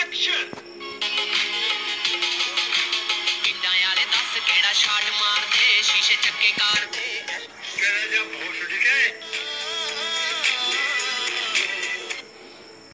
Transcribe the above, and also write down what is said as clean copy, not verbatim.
action पिंडा वाले दस केड़ा शाट मारते शीशे चक्के कार दे केड़ा जा भोसड़ी के